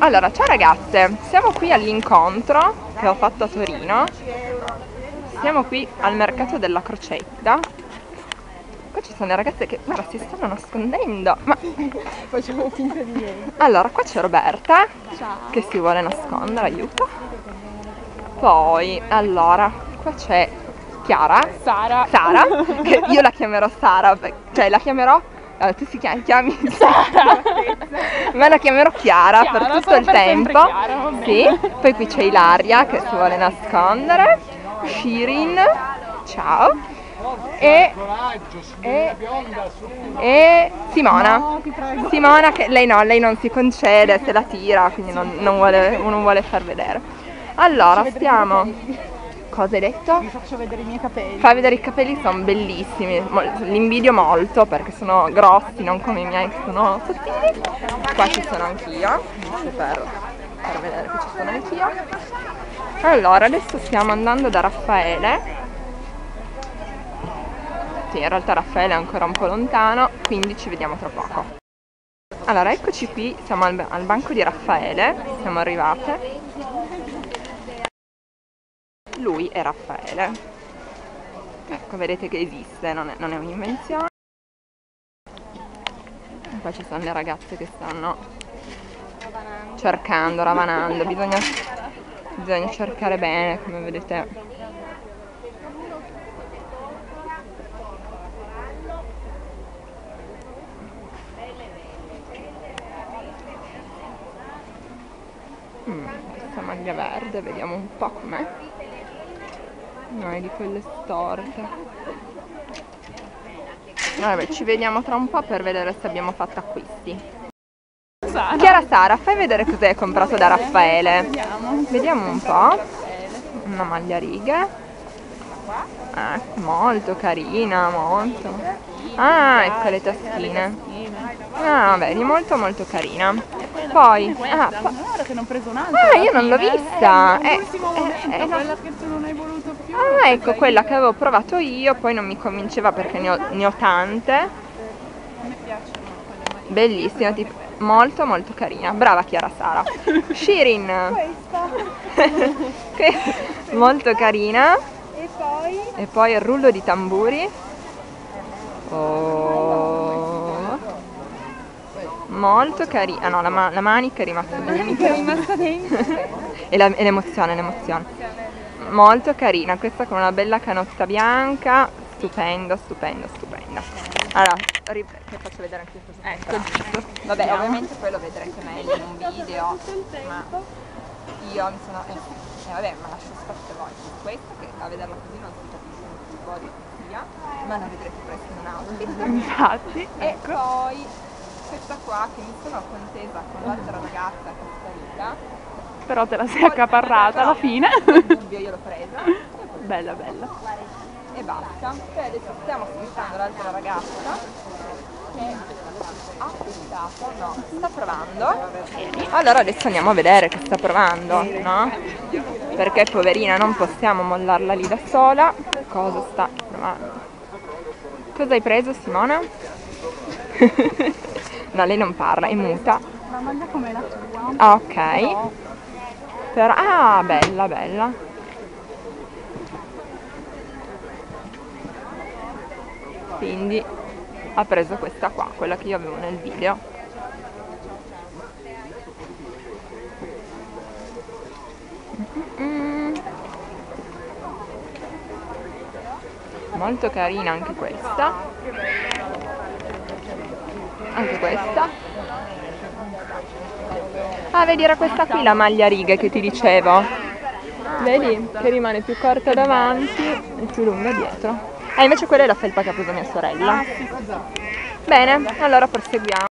Allora, ciao ragazze, siamo qui all'incontro che ho fatto a Torino. Siamo qui al mercato della crocetta. Qua ci sono le ragazze che, guarda, si stanno nascondendo. Ma facciamo finta di niente. allora, qua c'è Roberta, Ciao. che si vuole nascondere, aiuto. Poi, allora, qua c'è Chiara. Sara, che io la chiamerò Sara, cioè la chiamerò... tu si chiami Sara. Ma la chiamerò Chiara per tutto il tempo. Chiara, sì. Poi qui c'è Ilaria che si vuole nascondere, Shirin, ciao, e Simona. Simona che lei non si concede, se la tira, quindi non vuole far vedere. Allora stiamo... Cosa hai detto? Vi faccio vedere i miei capelli. Fai vedere i capelli, sono bellissimi, li invidio molto perché sono grossi, non come i miei che sono sottili. Qua ci sono anch'io, per vedere che ci sono anch'io. Allora, adesso stiamo andando da Raffaele. Sì, in realtà Raffaele è ancora un po' lontano, quindi ci vediamo tra poco. Allora, eccoci qui, siamo al banco di Raffaele, siamo arrivate. Lui è Raffaele. Ecco, vedete che esiste, non è un'invenzione. Qua ci sono le ragazze che stanno cercando, ravanando. Bisogna cercare bene, come vedete. Questa maglia verde, vediamo un po' com'è. No, è di quelle storte. Vabbè, ci vediamo tra un po' per vedere se abbiamo fatto acquisti. Sara. Chiara Sara, fai vedere cosa hai comprato da Raffaele. Vediamo un po'. Una maglia a righe. Molto carina, molto. Ecco le taschine. Vedi, molto molto carina. Poi, guarda che ne ho preso un'altra. io non l'ho vista. Quella che tu non hai voluto più. Ecco, quella che avevo provato io, poi non mi convinceva perché ne ho tante. A me piacciono quelle Bellissima, tipo, molto molto carina. Brava Chiara Sara. Shirin. Molto carina. E poi il rullo di tamburi. Molto carina. No, la manica è rimasta dentro. E l'emozione. Molto carina, questa con una bella canotta bianca. Stupenda. Allora, che faccio vedere anche questo. Ecco, giusto. Vabbè, ovviamente poi lo vedrete meglio in un video. Ma io mi sono... vabbè, ma lascio spazio a voi. Questa che a vederla così non si capisce un tipo di sia, ma la vedrete presto in un outfit. Infatti. E poi questa qua che mi sono contesa con l'altra ragazza che è sparita. Però te la sei accaparrata alla fine. Il dubbio io l'ho presa. Bella. E basta. Poi adesso stiamo aspettando l'altra ragazza che ha acquistato, no, sta provando. Allora adesso andiamo a vedere che sta provando, no? Perché poverina non possiamo mollarla lì da sola. Cosa sta provando? Cosa hai preso, Simona? No, lei non parla, è muta. La maglia come la tua. Ok. Però, bella. Quindi ha preso questa qua, quella che io avevo nel video. Molto carina anche questa. Vedi, era questa qui la maglia a righe che ti dicevo. Vedi che rimane più corta davanti e più lunga dietro. Invece quella è la felpa che ha preso mia sorella. Bene, allora proseguiamo.